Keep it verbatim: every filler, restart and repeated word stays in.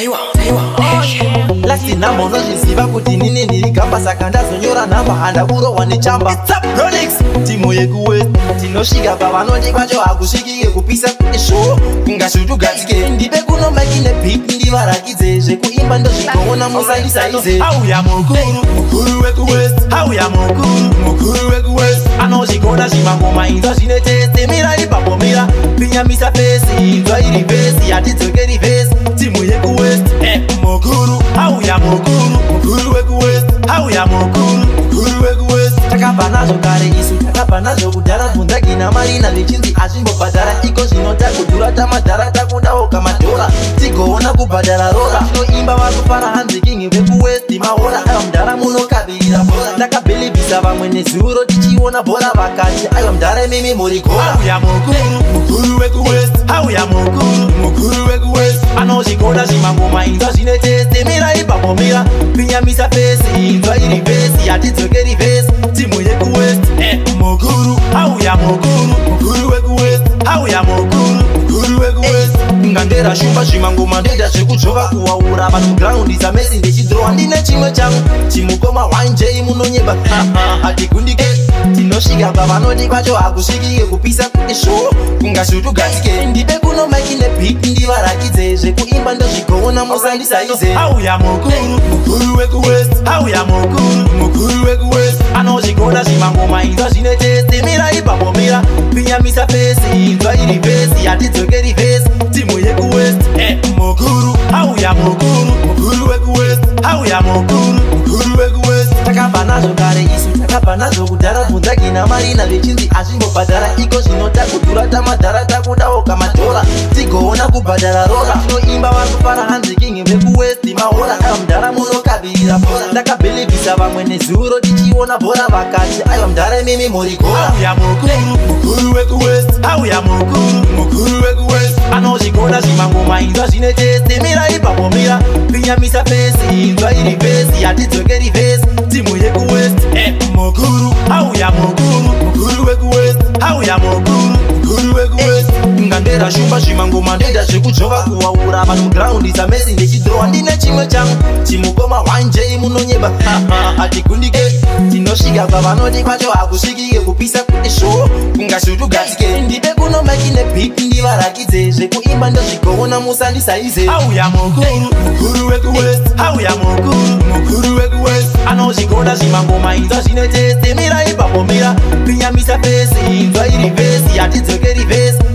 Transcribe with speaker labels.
Speaker 1: Taiwa, Taiwa, Lati namba unozviziva kuti nini ndiri gamba saka ndazonyora namba handaburo wanichamba. It's up Ronix, timu yekuwest tinosvika pavanoti kwacho hakusvikike kupisa kuti shu kungasvutugadzike ndibe kuno makine beat ndivarakidze zvekuimba ndozvikoona musandisaize. Auya mukuru mukuru wekuwest, auya mukuru mukuru wekuwest anozvikona zvimangoma inzwa zvine teste mira ipapo mira pinyamisa fesi inzwa iri vhesi yatidzokeri vhesi timu yekuwest eh, mukuru auya mukuru mukuru wekuwest auya mukuru mukuru wekuwest takabva nazvo kare isu takabva nazvo kudhara bvunzagina marina vichinzi azvimbobhadhara iko zvinota kudhura tamadhara takudawo kamadhora tigoona kubhadhara rora tinoimba vakufara hanzi king vekuwest mahora aiwa mudhara munokavirira bhora takabhelivhisa vamwe nezuro tichiona bhora vakati aiwa mudhara imimi muri gora. Auya mukuru mukuru wekuwest auya mukuru mukuru wekuwest anozvikona zvimangoma inzwa zvine teste mira ipapo mira pinyamisa fesi inzwa iri vhesi yatidzokeri vhesi timu yekuwest eh, mukuru auya mukuru mukuru wekuwest auya mukuru mukuru wekuwest ngandera shumba zvimangoma ndoita zvekudzvova kuwaura vanhu graundi samesi ndichidhrowa ndine chimwe changu chimukoma wanjei munonyeba hatigundike tinosvika pavanoti kwacho hakusvikike kupisa kuti shu kungasvutugadzike ndibe kuno makine beat ndivarakidze zvekuimba ndozvigoona musandisaize. Auya mukuru mukuru wekuwest auya mukuru mukuru wekuwest anozvikona zvimangoma inzwa zvine teste mira ipapo mira pinyamisa fesi inzwa iri vhesi yatidzokeri vhesi timu yekuwest eh, mukuru auya mukuru mukuru wekuwest auya mukuru mukuru wekuwest takabva nazvo kare isu takabva nazvo kudhara bvunzagina marina vichinzi azvimbobhadhara iko zvinota kudhura tamadhara takudawo kamadhora tigoona kubhadhara rora tinoimba vakufara hanzi king vekuwest mahora aiwa mudhara munokavirira bhora takabhelivhisa vamwe nezuro tichiona bhora vakati aiwa mudhara imimi muri gora. Auya mukuru mukuru wekuwest auya mukuru mukuru wekuwest anozvikona zvimangoma inzwa zvine teste mira ipapo mira pinyamisa fesi inzwa iri vhesi yatidzokeri vhesi timu yekuwest eh, mukuru auya mukuru mukuru wekuwest auya mukuru mukuru wekuwest ngandera shumba zvimangoma ndoita zvekudzvova kuwaura vanhu graundi samesi ndichidhrowa ndine chimwe changu chimukoma wanjei munonyeba hatigundike tinosvika pavanoti kwacho hakusvikike kupisa kuti shu kungasvutugadzike ndibe kuno makine beat ndivarakidze zvekuimba ndozvigoona musandisaize. Auya mukuru mukuru wekuwest auya mukuru mukuru wekuwest anozvikona zvimangoma inzwa zvine teste mira ipapo mira pinyamisa fesi inzwa iri vhesi yatidzokeri vhesi